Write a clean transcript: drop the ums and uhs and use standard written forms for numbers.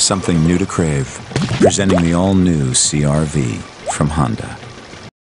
something new to crave. Presenting the all-new CR-V from Honda.